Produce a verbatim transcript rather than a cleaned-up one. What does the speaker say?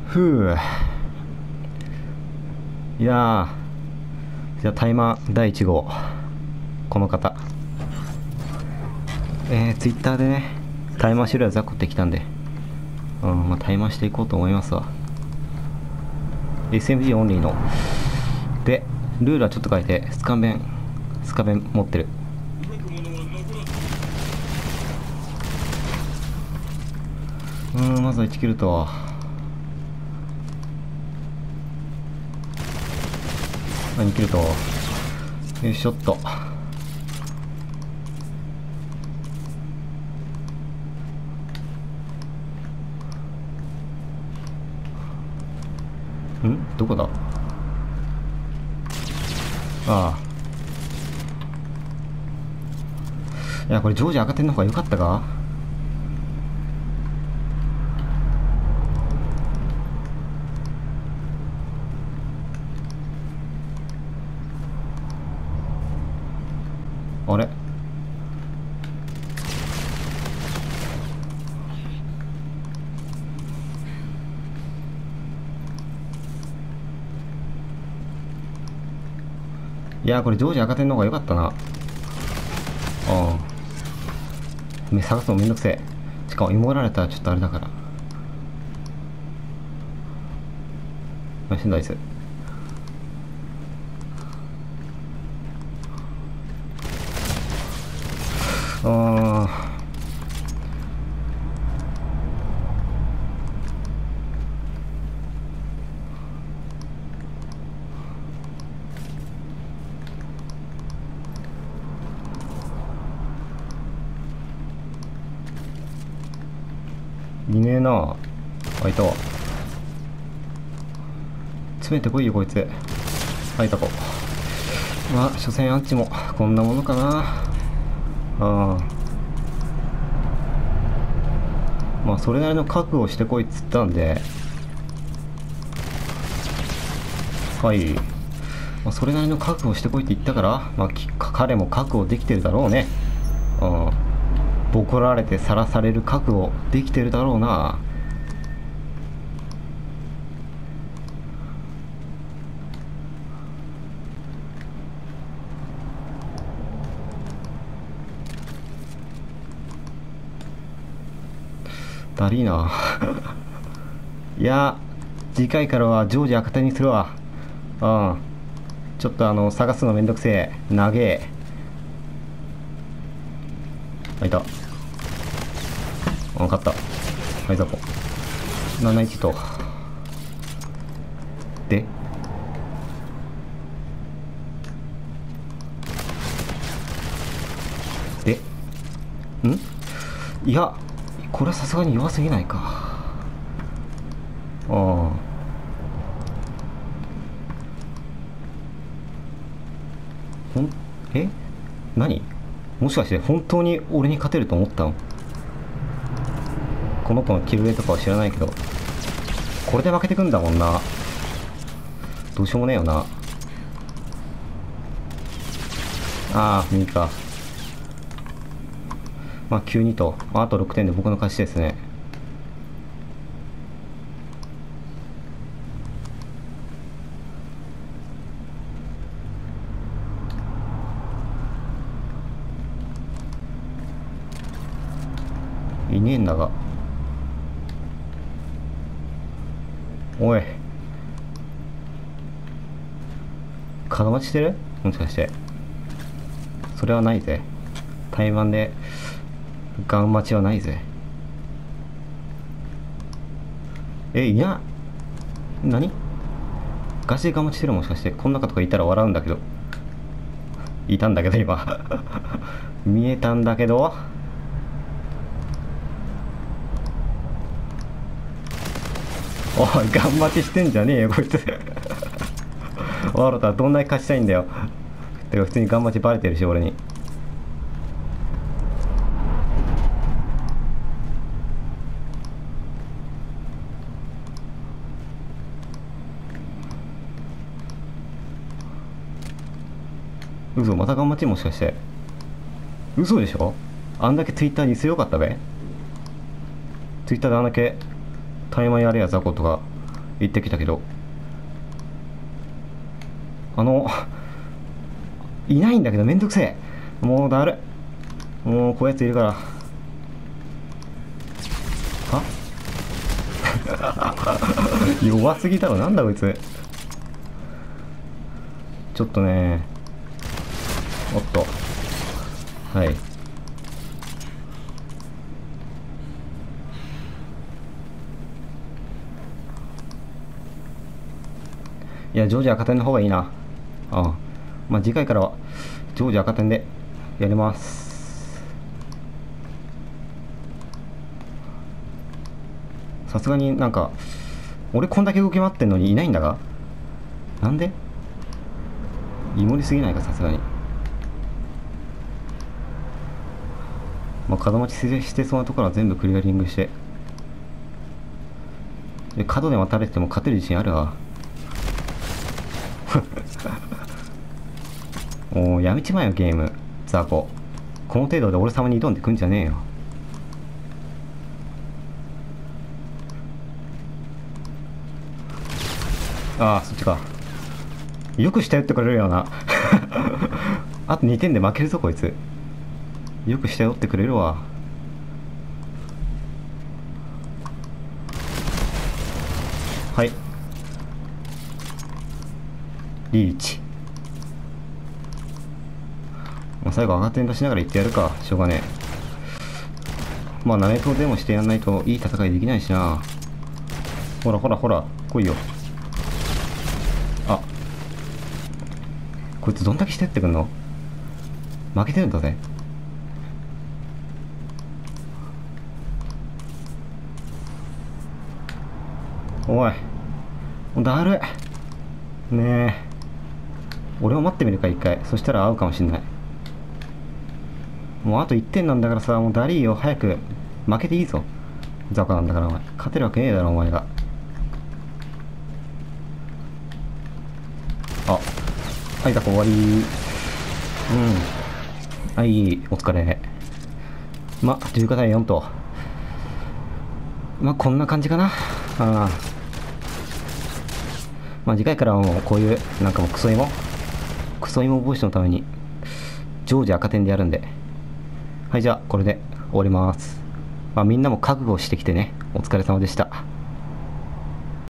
ふう。いやー、じゃあタイマーだいいち号、この方。えー、ツイッターでね、タイマーしろや雑魚ってきたんで、うん、まあタイマーしていこうと思いますわ。 エスエムジー オンリーので、ルールはちょっと変えてスカンベンスカベン持ってる。うん、まずはいちキルと、にキルと、よいしょっと。んどこだ。ああ、いやこれジョージ赤点の方が良かったか。あれ、いやこれジョージ赤点の方が良かったな。ああ、目探すのめんどくせえ。しかも芋られたらちょっとあれだから。ナイスナイス。ああ、いねえなあ。いたわ。詰めてこいよこいつ。あいたこ。まあ所詮アンチもこんなものかな。ああ、まあそれなりの覚悟をしてこいっつったんで、はい、まあ、それなりの覚悟をしてこいって言ったから、まあ、彼も覚悟できてるだろうね。うん、ボコられてさらされる覚悟できてるだろうな。だりーな。いや次回からは常時赤点にするわ。うん、ちょっとあの探すのめんどくせえ、長え。あいた。分かった。はいざこなないちとで、でんいやこれはさすがに弱すぎないか。ああ、ほんえ何、もしかして本当に俺に勝てると思ったの。この子のキルレとかは知らないけど、これで負けてくんだもんな。どうしようもねえよな。ああ右か。まあきゅうにと、あとろくてんで僕の勝ちですね。いねえんだが。おい、門待ちしてる、もしかして。それはないぜ。怠慢でガン待ちはないぜ。え、いや、何ガチでガン待ちしてる、もしかして。こん中とかいたら笑うんだけど。いたんだけど今見えたんだけど。おいガン待ちしてんじゃねえよこいつワロタどんなに勝ちたいんだよ。てか普通にガン待ちバレてるし俺に。嘘、またガン待ち、もしかして。嘘でしょ。あんだけツイッターに強かったべ。ツイッターであんだけタイマーやれや雑魚とか行ってきたけど、あのいないんだけどめんどくせえ。もうだる。もうこういうやついるから。は弱すぎだろ。なんだこいつ。ちょっとね。おっと、はい。いや、ジョージ赤点の方がいいな。ああ、まあ次回からはジョージ赤点でやります。さすがになんか俺こんだけ動き回ってんのにいないんだが、なんでイモりすぎないか、さすがに。まあ角待ちしてそうなところは全部クリアリングして、で角で待たれても勝てる自信あるわ。もうやめちまえよゲーム、ザコ。この程度で俺様に挑んでくんじゃねえよ。ああ、そっちか。よく下打ってくれるよな。あとにてんで負けるぞこいつ。よく下打ってくれるわ。はい、リーチ。まあ、最後上がってんとしながら言ってやるか、しょうがねえ。まあナメプロでもしてやんないといい戦いできないしな。ほらほらほら来いよ。あ、こいつどんだけしてってくんの。負けてるんだぜ。おい、だるいねえ。俺を待ってみるか一回。そしたら会うかもしんない。もうあといってんなんだからさ、もうダリーよ、早く負けていいぞ。ザコなんだからお前勝てるわけねえだろお前が。あ、はい、ザコ終わり。うん、はい、お疲れ。まじゅうごたいよんと、まあこんな感じかな。ああ、まあ次回からはもうこういうなんかもうクソ芋クソ芋防止のために常時赤点でやるんで。はい、じゃあこれで終わります。まあみんなも覚悟してきてね。お疲れ様でした。